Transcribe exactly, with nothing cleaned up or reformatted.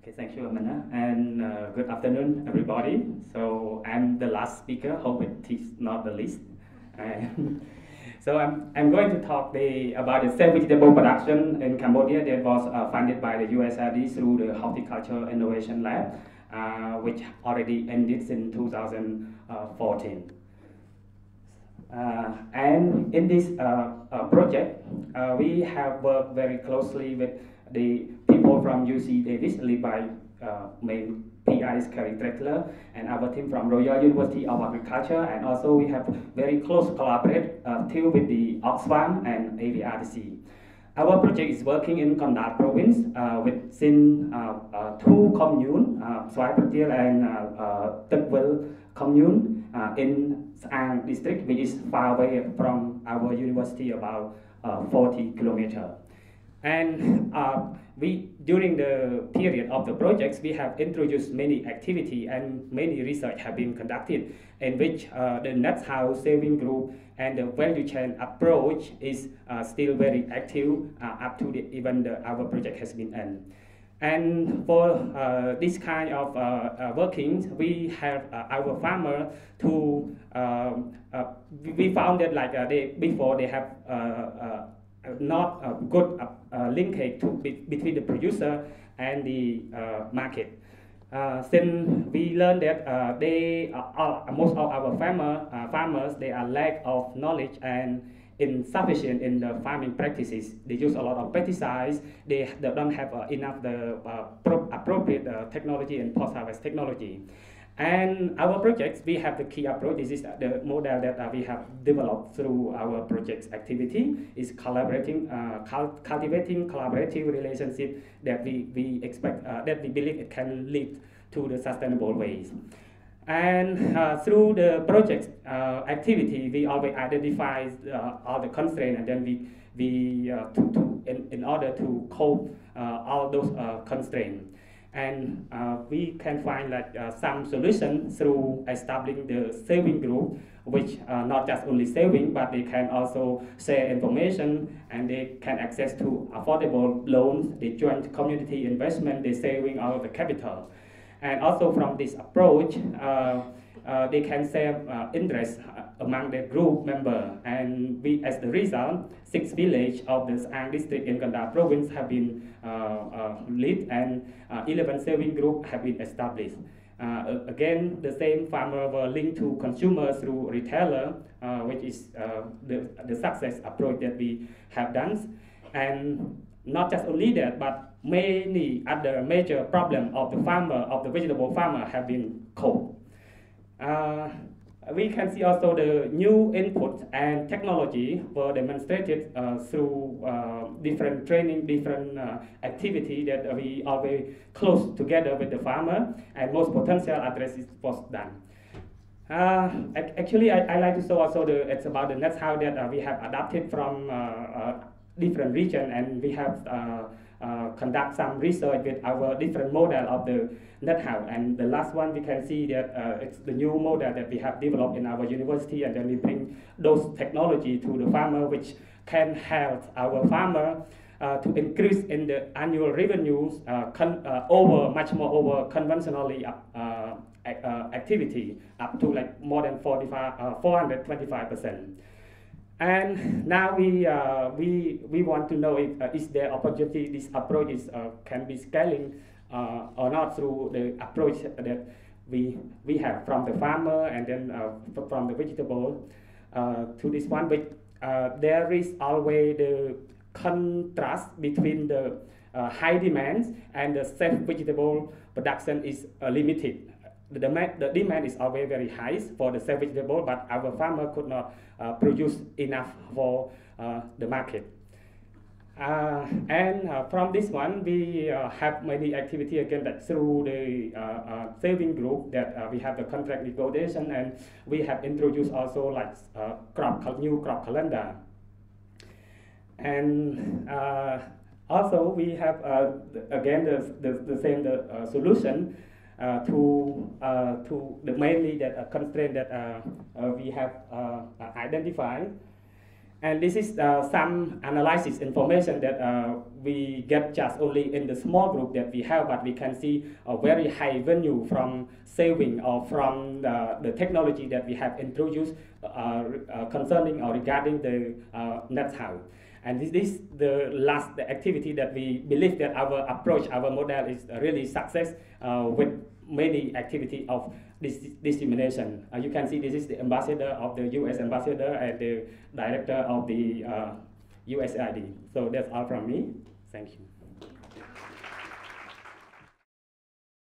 Okay, thank you, Amanda, and uh, good afternoon, everybody. So I'm the last speaker, hope it is not the least. And so I'm, I'm going to talk the, about the self-vegetable production in Cambodia that was uh, funded by the U S A I D through the Horticulture Innovation Lab, uh, which already ended in two thousand fourteen. Uh, and in this uh, uh, project, uh, we have worked very closely with the people from U C Davis, led by uh, main P I is Kerry Tretler, and our team from Royal University of Agriculture, and also we have very close collaborate uh, too with the Oxfam and A V R D C. Our project is working in Kandal Province uh, within uh, uh, two communes, uh, Swaipatiel and uh, uh, Tukville commune uh, in Sang district, which is far away from our university, about uh, forty kilometers. And uh, we, during the period of the projects, we have introduced many activity and many research have been conducted, in which uh, the nut house saving group and the value chain approach is uh, still very active uh, up to the, even the, our project has been end. And for uh, this kind of uh, uh, workings, we have uh, our farmer to, um, uh, we found that like uh, they, before they have uh, uh, not a good uh, linkage to, be, between the producer and the uh, market. Uh, since we learned that uh, they are, most of our farmer, uh, farmers, they are lack of knowledge and insufficient in the farming practices. They use a lot of pesticides. They, they don't have uh, enough the uh, pro appropriate uh, technology and post-harvest technology. And our projects, we have the key approach. This is the model that uh, we have developed through our project's activity, is collaborating, uh, cultivating collaborative relationship that we, we expect, uh, that we believe it can lead to the sustainable ways. And uh, through the project uh, activity, we always identify uh, all the constraints, and then we, we uh, to, to, in, in order to cope uh, all those uh, constraints. And uh, we can find like uh, some solution through establishing the saving group, which uh, not just only saving, but they can also share information, and they can access to affordable loans, the joint community investment, the saving out of the capital. And also from this approach, uh, uh, they can share uh, interest among the group member. And we, as the result, six villages of the Sang district in Kandal Province have been uh, uh, lit, and uh, eleven saving groups have been established. Uh, again, the same farmer were linked to consumers through retailer, uh, which is uh, the, the success approach that we have done. And not just only that, but many other major problems of the farmer, of the vegetable farmer, have been coped. Uh, we can see also the new input and technology were demonstrated uh, through uh, different training, different uh, activity that we always close together with the farmer, and most potential addresses was done. Uh, actually, I, I like to show also the, it's about the nut house that uh, we have adapted from uh, uh, different region, and we have uh, uh, conduct some research with our different model of the nut house. And the last one, we can see that uh, it's the new model that we have developed in our university, and then we bring those technology to the farmer, which can help our farmer uh, to increase in the annual revenues uh, con uh, over much more over conventionally uh, uh, activity, up to like more than forty-five, uh, four hundred twenty-five percent. And now we, uh, we, we want to know if uh, is there opportunity, this approach is, uh, can be scaling uh, or not through the approach that we, we have from the farmer and then uh, from the vegetable uh, to this one. But uh, there is always the contrast between the uh, high demands and the safe vegetable production is uh, limited. The demand, the demand is always very high for the safe vegetable, but our farmer could not uh, produce enough for uh, the market. Uh, and uh, from this one, we uh, have many activity again that through the uh, uh, saving group that uh, we have the contract negotiation, and we have introduced also like uh, crop new crop calendar. And uh, also we have uh, again the, the, the same the, uh, solution Uh, to uh, to the mainly that uh, constraint that uh, uh, we have uh, identified. And this is uh, some analysis information that uh, we get just only in the small group that we have, but we can see a very high value from saving or from the, the technology that we have introduced uh, uh, concerning or regarding the uh, net house. And this is the last the activity that we believe that our approach, our model is really success uh, with many activity of this dissemination. Uh, you can see this is the ambassador of the U S ambassador and the director of the uh, U S A I D. So that's all from me. Thank you.